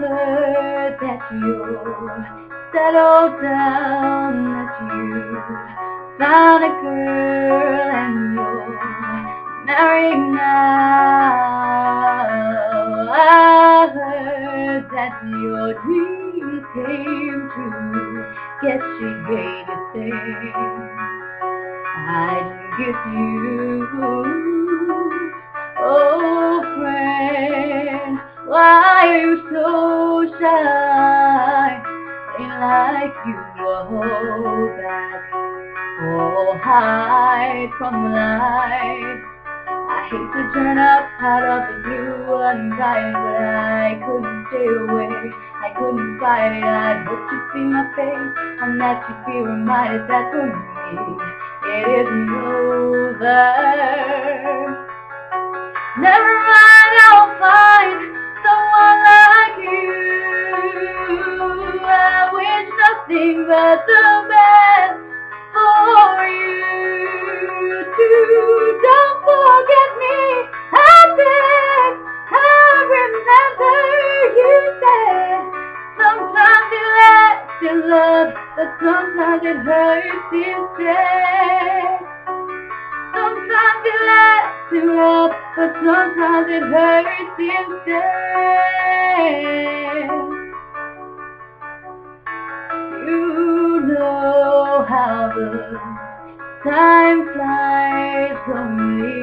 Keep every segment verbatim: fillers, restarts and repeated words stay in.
heard that you're settled down, that you found a girl and you're married now. I heard that your dreams came true. Guess she gave you things I didn't give you. Oh friend, why are you so shy? Ain't like you will hold back or hide from the light. I hate to turn up out of the blue uninvited, but I couldn't stay away. I couldn't fight it. I'd hope to see my face and that you'd be reminded that for me it isn't over. Never mind, I'll find someone like you. I wish nothing but the best for you too. Don't forget me, I beg. I remember you said sometimes it lasts in love, but sometimes it hurts instead. Sometimes it lasts in love, but sometimes it hurts instead. You know how the time flies only.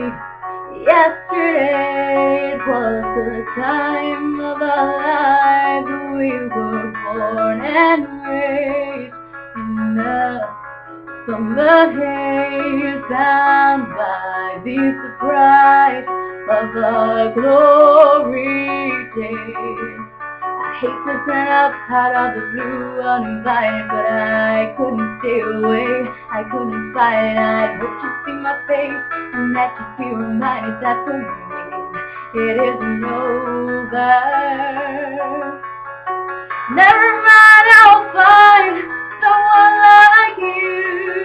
Yesterday it was the time of our lives. We were born and raised in the summer haze, bound by the surprise of our glory days. I hate to turn up out of the blue uninvited, but I couldn't stay away. I couldn't fight it. I'd hope to see my face and that you'd be reminded that for me it isn't over. Never mind, I'll find someone like you.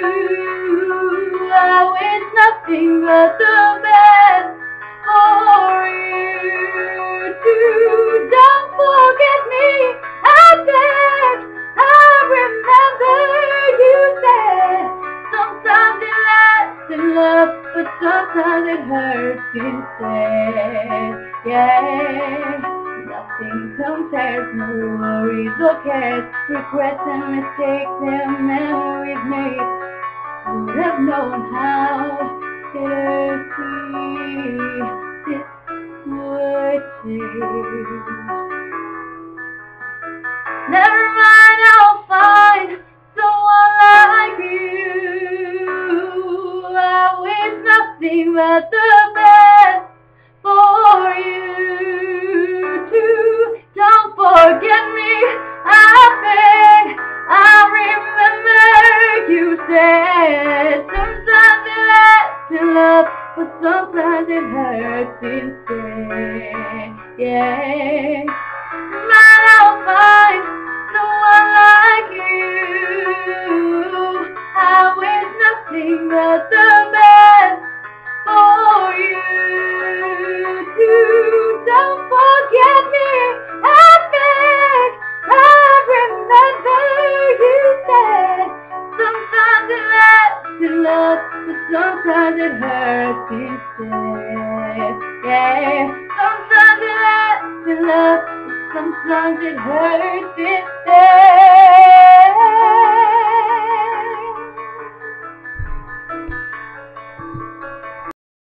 I wish nothing but the best for you too. Don't forget me, I beg. I remember you said sometimes it lasts in love, but sometimes it hurts instead. Yeah, nothing compares, no worries or cares, regrets and mistakes and memories made. Would have known how bittersweet this would taste. Never mind, I'll find someone like you. I wish nothing but the best for you too. Don't forget me, I beg. I remember you said sometimes it lasts in love, but sometimes it hurts instead. Yeah, might I'll find someone like you. I wish nothing but the best for you too. Don't forget me, I beg. I remember you said sometimes it lasts in love, but sometimes it hurts instead. Yeah, sometimes it lasts in love, but sometimes it hurts instead.